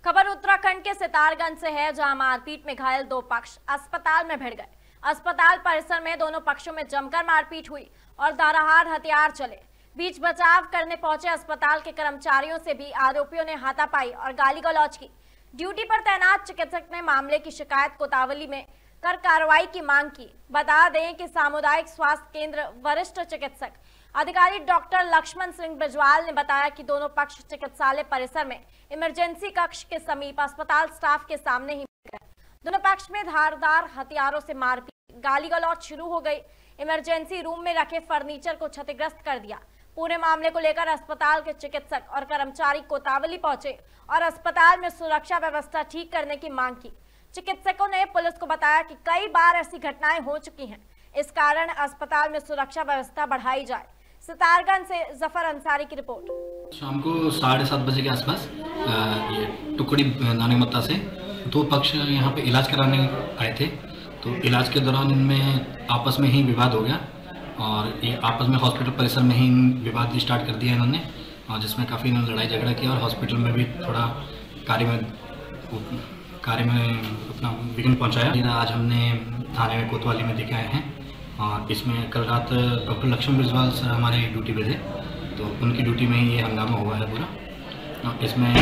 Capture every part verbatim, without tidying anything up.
खबर उत्तराखंड के सितारगंज से है, जहां मारपीट में घायल दो पक्ष अस्पताल में भिड़ गए। अस्पताल परिसर में दोनों पक्षों में जमकर मारपीट हुई और धारदार हथियार चले। बीच बचाव करने पहुंचे अस्पताल के कर्मचारियों से भी आरोपियों ने हाथापाई और गाली गलौज की। ड्यूटी पर तैनात चिकित्सक ने मामले की शिकायत कोतवाली में कर कार्रवाई की मांग की। बता दें कि सामुदायिक स्वास्थ्य केंद्र वरिष्ठ चिकित्सक अधिकारी डॉक्टर लक्ष्मण सिंह बिजवाल ने बताया कि दोनों पक्ष चिकित्सालय परिसर में इमरजेंसी कक्ष के समीप अस्पताल स्टाफ के सामने ही मिल गए। दोनों पक्ष में धारदार हथियारों से मारपीट, गाली गलौज शुरू हो गई। इमरजेंसी रूम में रखे फर्नीचर को क्षतिग्रस्त कर दिया। पूरे मामले को लेकर अस्पताल के चिकित्सक और कर्मचारी कोतवाली पहुंचे और अस्पताल में सुरक्षा व्यवस्था ठीक करने की मांग की। चिकित्सकों ने पुलिस को बताया कि कई बार ऐसी घटनाएं हो चुकी हैं, इस कारण अस्पताल में सुरक्षा व्यवस्था बढ़ाई जाए। सितारगंज से जफर अंसारी की रिपोर्ट। शाम को साढ़े सात बजे के आसपास ये टुकड़ी नानीमत्ता से दो पक्ष यहाँ पे इलाज कराने आए थे। तो इलाज के दौरान इनमें आपस में ही विवाद हो गया और ये आपस में हॉस्पिटल परिसर में ही विवाद स्टार्ट कर दिया इन्होंने, और जिसमें काफ़ी इन्होंने लड़ाई झगड़ा किया और हॉस्पिटल में भी थोड़ा कार्य में कार्य में अपना विघ्न पहुँचाया। आज हमने थाने में कोतवाली में देखे आए हैं और इसमें कल रात डॉक्टर लक्ष्मण बिजवाल सर हमारे ड्यूटी पे थे, तो उनकी ड्यूटी में ही ये हंगामा हुआ है पूरा। इसमें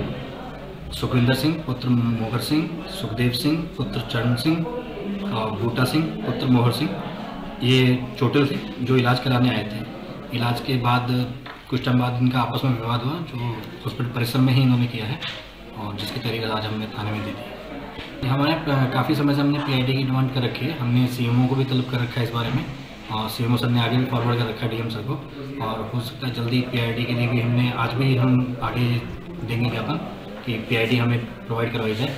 सुखविंदर सिंह पुत्र मोहर सिंह, सुखदेव सिंह पुत्र चरण सिंह और बूटा सिंह पुत्र मोहर सिंह ये टोटल थे जो इलाज कराने आए थे। इलाज के बाद कुछ टाइम बाद इनका आपस में विवाद हुआ जो हॉस्पिटल परिसर में ही इन्होंने किया है और जिसकी तरीके आज हमने थाने में दी थी। हमारे काफ़ी समय से हमने पीआईडी की डिमांड कर रखी है। हमने सीएमओ को भी तलब कर रखा है इस बारे में और सीएमओ सर ने आगे भी फॉरवर्ड कर रखा है डीएम सर को, और हो सकता है जल्दी पीआईडी के लिए भी हमने आज भी हम आगे देंगे ज्ञापन कि पीआईडी हमें प्रोवाइड करवाई जाए।